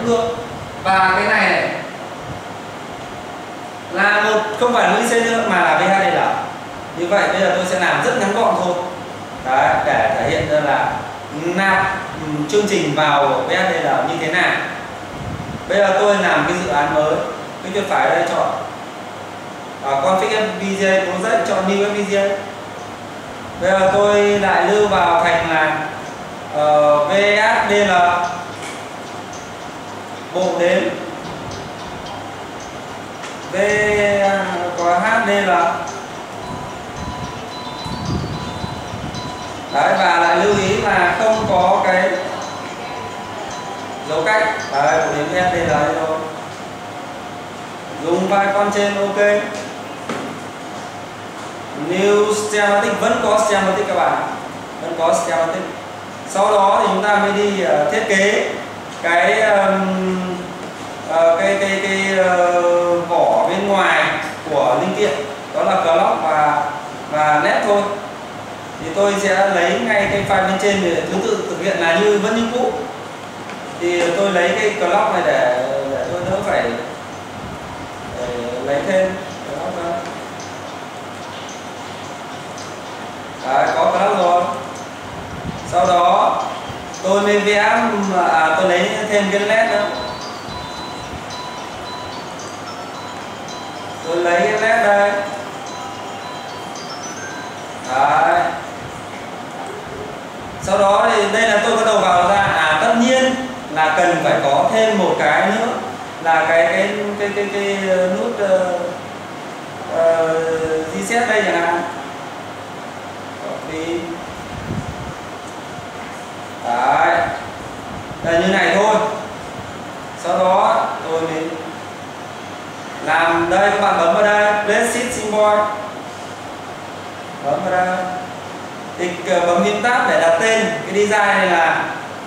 cũng được. Và cái này là không phải là IC nữa mà là VHDL. Như vậy bây giờ tôi sẽ làm rất ngắn gọn thôi. Đấy, để thể hiện ra là nạp chương trình vào VHDL như thế nào. Bây giờ tôi làm cái dự án mới, cái chuột phải ở đây chọn config FPGA, có dậy chọn new FPGA. Bây giờ tôi lại lưu vào thành là VHDL bộ đếm VHDL. Đấy, và lại lưu ý là không có cái dấu cách. Đấy, bộ đếm VHDL đây thôi. Dùng file con trên, ok. New schematic, vẫn có schematic các bạn, vẫn có schematic. Sau đó thì chúng ta mới đi thiết kế cái vỏ bên ngoài của linh kiện, đó là clock và led thôi. Thì tôi sẽ lấy ngay cái file bên trên để thứ tự thực hiện là vẫn như cũ. Thì tôi lấy cái clock này để tôi đỡ phải lấy thêm clock ra. Đấy, có clock rồi. Sau đó tôi mới vẽ, tôi lấy thêm cái led nữa. Tôi lấy cái led đây. Đấy. Sau đó thì đây là tôi có đầu vào ra. Tất nhiên là cần phải có thêm một cái nữa là cái nút reset đây chẳng hạn. Copy. Đấy, là như này thôi. Sau đó tôi mới làm đây, các bạn bấm vào đây place shift symbol, bấm vào đây thì bấm phím tab để đặt tên cái design này là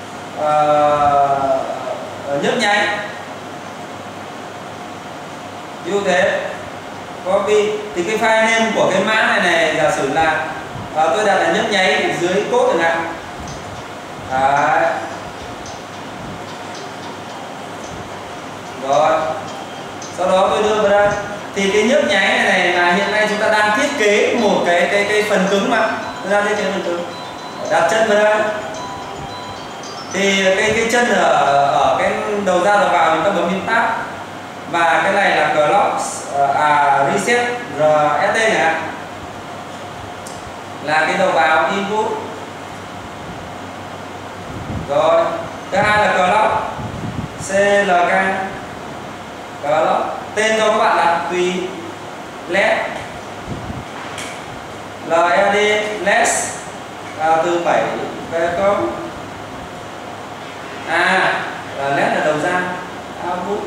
nhấp nháy như thế. Copy thì cái file name của cái mã này giả sử là tôi đặt là nhấp nháy dưới code chẳng hạn. Đấy. Rồi. Sau đó tôi đưa vào đây. Thì cái nhấp nháy này là hiện nay chúng ta đang thiết kế một cái phần cứng mà. Chúng ta thiết kế phần cứng. Đặt chân vào đây. Thì cái chân ở cái đầu ra đầu vào chúng ta bấm phím tab. Và cái này là clock reset RST chẳng hạn. Là cái đầu vào input. Rồi, thứ hai là clock CLK. Clock tên cho các bạn là tùy led LED less từ 7 về công là led là đầu ra output.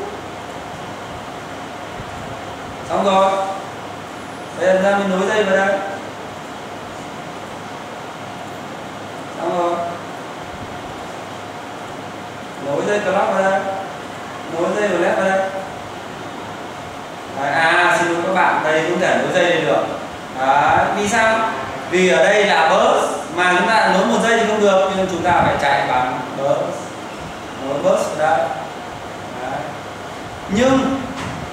Xong rồi. Bây giờ ra mình nối dây vào đây. Xong rồi. Nối dây clock vào đây, nối dây vào led vào đây. Đấy, xin lỗi các bạn, đây cũng thể nối dây lên được. Đấy, vì sao? Vì ở đây là bus mà chúng ta nối một dây thì không được, nhưng chúng ta phải chạy bằng bus, nối bus vào đây. Đấy. Nhưng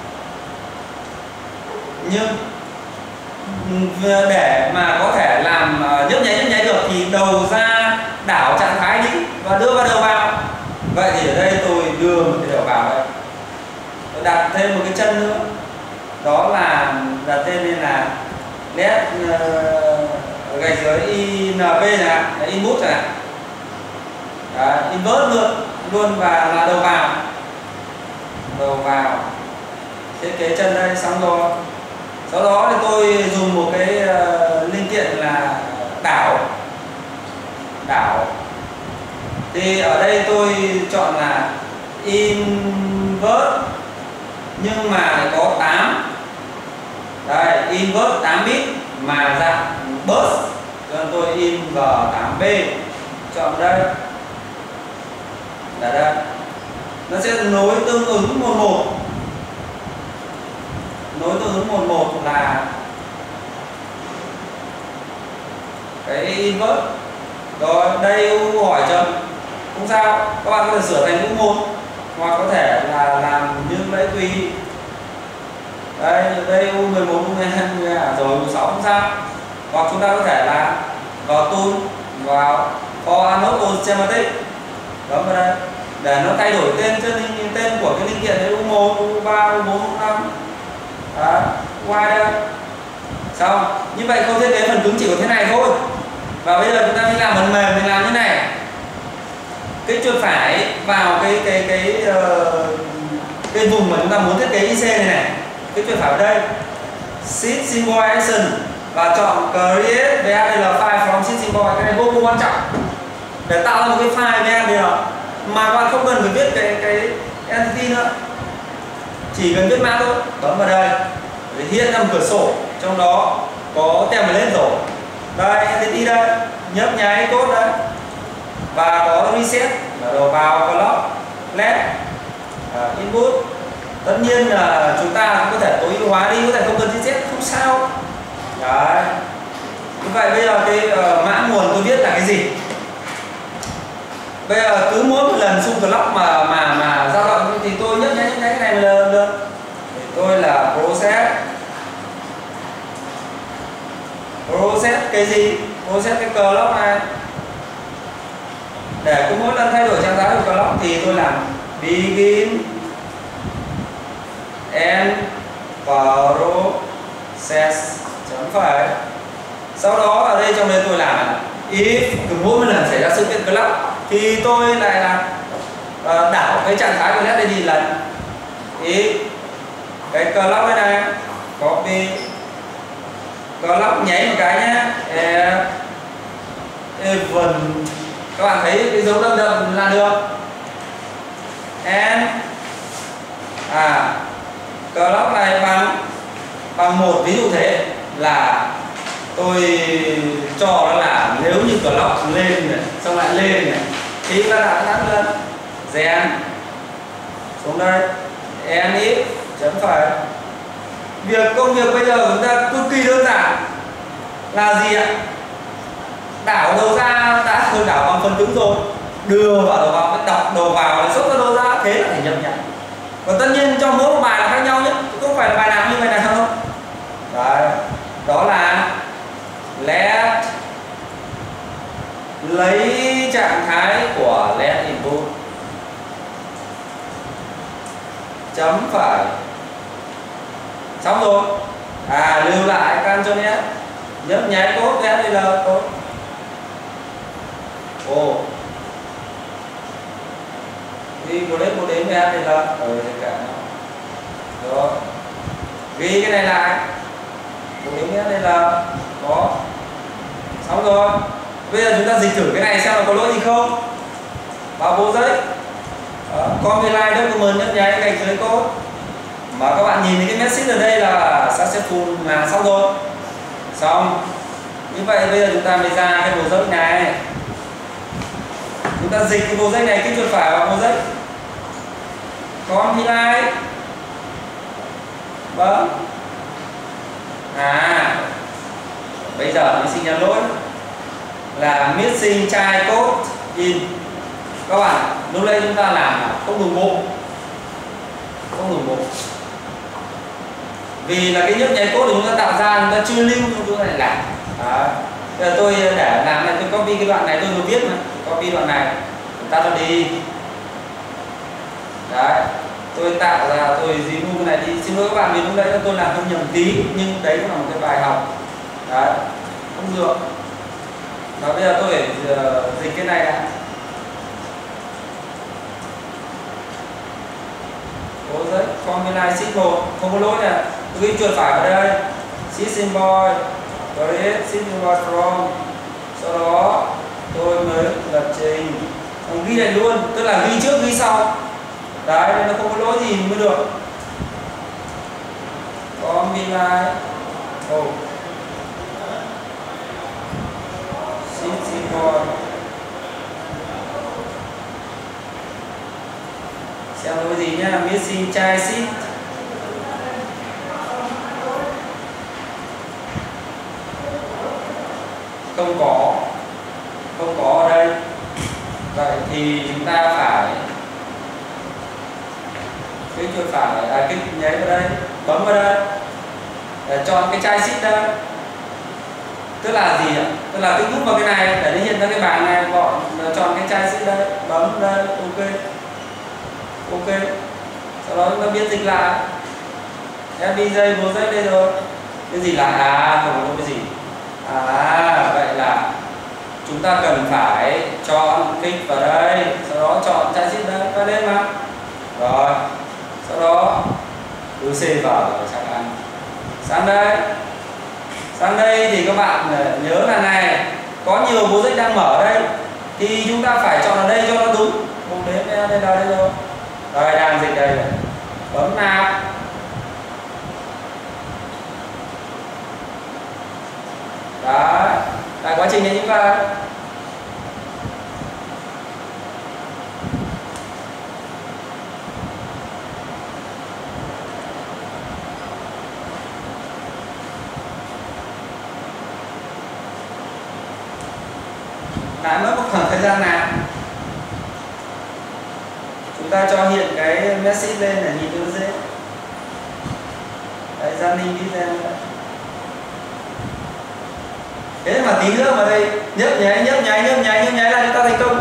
để mà có thể làm nhấp nháy được thì đầu ra đảo trạng thái đi và đưa vào đầu vào. Vậy thì ở đây tôi đưa một cái đầu vào đây, tôi đặt thêm một cái chân nữa, đó là đặt tên lên là led gạch dưới INV này, input này, invert luôn và là đầu vào thiết kế chân đây. Xong rồi. Sau đó thì tôi dùng một cái linh kiện là đảo. Thì ở đây tôi chọn là invert nhưng mà lại có 8. Đây, invert 8 bit mà dạng bus. Cho nên tôi inv8b chọn đây. Là đây. Nó sẽ nối tương ứng 11. Nối tương ứng 11 là cái invert. Rồi, đây U hỏi chấm. Không sao, các bạn có thể sửa thành U1. hoặc có thể là làm như lấy tùy. Đây U11, U12 rồi U6 không sao. Hoặc chúng ta có thể là vào tool, vào for anode or schematic đó vào đây để nó thay đổi tên của cái linh kiện đấy, U1, U3, U4, U5 đó, Y đây. Xong như vậy khâu thiết kế phần cứng chỉ có thế này thôi. Và bây giờ chúng ta mới làm phần mềm, mình làm như này, cái chuột phải vào cái vùng mà chúng ta muốn thiết kế IC này, cái chuột phải ở đây Sheet Symbol Action và chọn Create VHDL file from Sheet Symbol. Cái này vô cùng quan trọng để tạo ra một cái file VHDL mà bạn không cần phải viết cái entity nữa, chỉ cần viết mã thôi, bấm vào đây để hiện ra một cửa sổ, trong đó có template rồi. Đây entity đây, nhấp nháy code đây và có reset là đầu vào clock left input. Tất nhiên là chúng ta cũng có thể tối ưu hóa đi, có thể không cần reset không sao. Đấy. Như vậy bây giờ cái mã nguồn tôi viết là cái gì? Bây giờ cứ mỗi một lần xung clock mà dao động thì tôi nhấp nháy cái này một lần được. Tôi là process cái gì? Process cái clock này. Để cứ mỗi lần thay đổi trạng thái của clock thì tôi làm begin and process chấm phẩy. Sau đó ở đây trong đây tôi làm là if cứ mỗi một lần xảy ra sự kiện clock thì tôi lại là đảo cái trạng thái của LED đây đi lần. If cái clock này copy clock nháy một cái nhé, even các bạn thấy cái dấu đậm là được. And clock này bằng 1, ví dụ thế là tôi cho nó là nếu như clock lên này xong lại lên này thì ta đã thắng lên gen xuống đây and if chấm phẩy. Công việc bây giờ chúng ta cực kỳ đơn giản là gì ạ? Đảo đầu ra đã thôi, đảo bằng phần cứng rồi, đưa vào đầu vào, đọc đầu vào để xuất ra đầu ra, thế là thành nhập nhảy. Còn tất nhiên trong mỗi một bài là khác nhau nhé, không phải là bài nào như bài nào đâu. Đấy, đó là LED lấy trạng thái của LED input chấm phẩy. Xong rồi, lưu lại Ctrl S, nhấp nháy code VHDL code. Ghi clip một đến VHDL rồi cả đó. Ghi cái này lại một đến VHDL có. Xong rồi, bây giờ chúng ta dịch thử cái này xem là có lỗi gì không. Vào bộ giấy compile document, nhấp nháy gạch dưới code mà các bạn nhìn thấy cái message ở đây là successful là xong rồi. Xong như vậy bây giờ chúng ta mới ra cái bộ giấy này, chúng ta dịch cái bộ giấy này, cái chuột phải vào bộ giấy compile vâng. Bây giờ nó sinh ra lỗi là missing child code in. Các bạn lúc đây chúng ta làm không đồng bộ, vì là cái nhấp nháy code chúng ta tạo ra chúng ta chưa lưu, chúng ta lại làm. Bây giờ tôi để làm này, tôi copy cái đoạn này, tôi vừa viết mà, copy đoạn này chúng ta cho đi. Đấy, tôi tạo ra, tôi remove cái này đi. Xin lỗi các bạn vì lúc đấy tôi làm hơi nhầm tí, nhưng đấy cũng là một cái bài học. Đấy, không được. Và bây giờ tôi phải dịch cái này lại. Có giấy compile sheet 1, không có lỗi này. Tôi ghi chuột phải vào đây, sheet symbol, create sheet symbol from. Sau đó tôi mới lập trình, ghi này luôn, tức là ghi trước ghi sau. Đấy, nên nó không có lỗi gì mới được. Compile sheet symbol. Xem cái gì nhá, missing child sheet. Không có ở đây. Vậy thì chúng ta phải kích chuột phải, kích nháy vào đây, bấm vào đây để chọn cái chai xít đây. Tức là gì ạ? Tức là kích nút vào cái này để nó hiện ra cái bảng này, bọn chọn cái chai xít đây, bấm đây, ok, sau đó chúng ta biến dịch lại FBJ vô giấy đây rồi. Cái gì là không có cái gì. Vậy là chúng ta cần phải chọn kích vào đây, sau đó chọn chai xít đây và lên mà. Rồi, sau đó cứ C vào rồi chắc ăn. Sang đây thì các bạn nhớ là này, có nhiều bố dịch đang mở đây thì chúng ta phải chọn ở đây cho nó đúng. Một đến đây là đây rồi. Rồi đang dịch đây rồi. Bấm nạp. Đấy, tại quá trình này chúng ta lại mất một khoảng thời gian nào chúng ta cho hiện cái message lên để nhìn cho nó dễ. Đấy, Giang Ninh đi ra. Thế mà tí nữa mà đây nhấp nháy là chúng ta thành công.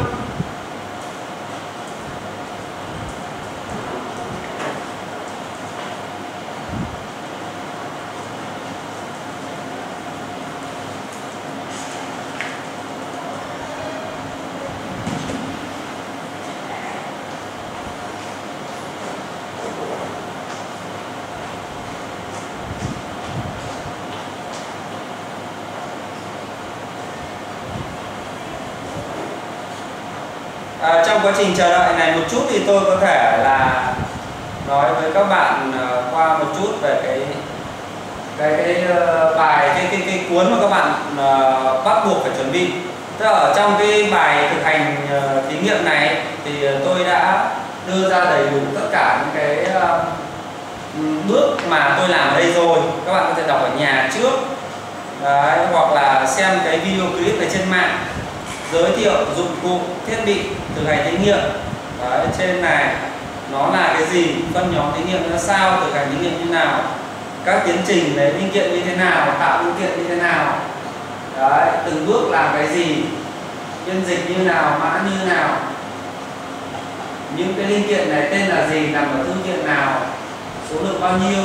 Trong quá trình chờ đợi này một chút thì tôi có thể là nói với các bạn qua một chút về cái bài cái cuốn mà các bạn bắt buộc phải chuẩn bị. Tức là ở trong cái bài thực hành thí nghiệm này thì tôi đã đưa ra đầy đủ tất cả những cái bước mà tôi làm ở đây rồi. Các bạn có thể đọc ở nhà trước. Đấy, hoặc là xem cái video clip này trên mạng giới thiệu dụng cụ thiết bị thực hành thí nghiệm. Đấy, trên này nó là cái gì, phân nhóm thí nghiệm ra sao, thực hành thí nghiệm như nào, các tiến trình lấy linh kiện như thế nào, tạo linh kiện như thế nào. Đấy, từng bước làm cái gì, biên dịch như nào, mã như nào, những cái linh kiện này tên là gì, nằm ở thư viện nào, số lượng bao nhiêu.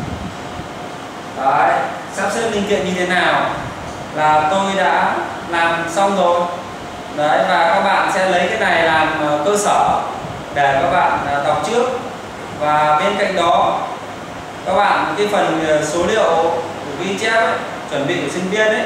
Đấy, sắp xếp linh kiện như thế nào là tôi đã làm xong rồi. Đấy, và các bạn sẽ lấy cái này làm cơ sở để các bạn đọc trước. Và bên cạnh đó các bạn cái phần số liệu ghi chép ấy, chuẩn bị của sinh viên ấy,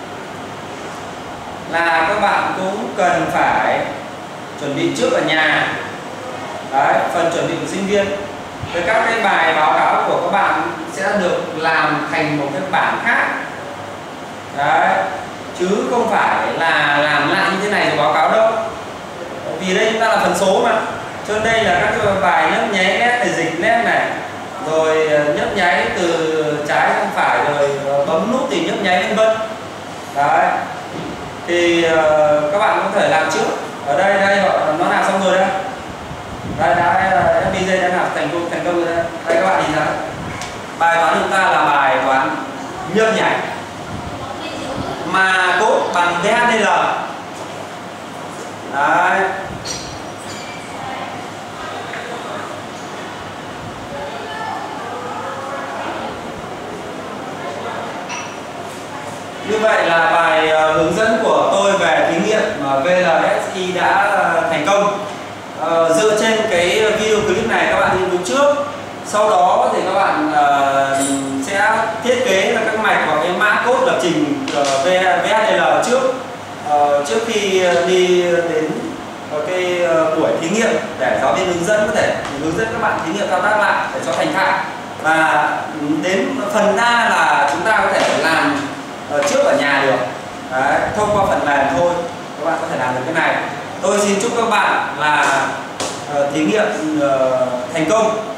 là các bạn cũng cần phải chuẩn bị trước ở nhà. Đấy, phần chuẩn bị của sinh viên với các cái bài báo cáo của các bạn sẽ được làm thành một cái bảng khác. Đấy, chứ không phải là làm lại như thế này rồi báo cáo đâu. Vì đây chúng ta là phần số mà, cho nên đây là các cái bài nhấp nháy nét này, dịch nét này, rồi nhấp nháy từ trái sang phải, rồi bấm nút thì nhấp nháy vân vân. Đấy, thì các bạn có thể làm trước. Ở đây nó làm xong rồi đây. Đây đã FBJ đã làm thành công rồi đây. Đây các bạn nhìn thấy bài toán chúng ta là bài toán nhấp nhảy mà code bằng VHDL. Đấy. Như vậy là bài hướng dẫn của tôi về thí nghiệm VLSI đã thành công. Dựa trên cái video clip này các bạn nghiên cứu trước. Sau đó thì các bạn sẽ thiết kế là các mạch vào cái mã code lập trình VHDL trước khi đi đến cái buổi thí nghiệm, để giáo viên hướng dẫn có thể hướng dẫn các bạn thí nghiệm thao tác lại để cho thành thạo. Và đến phần ra là chúng ta có thể làm trước ở nhà được. Đấy, thông qua phần mềm thôi các bạn có thể làm được cái này. Tôi xin chúc các bạn là thí nghiệm thành công.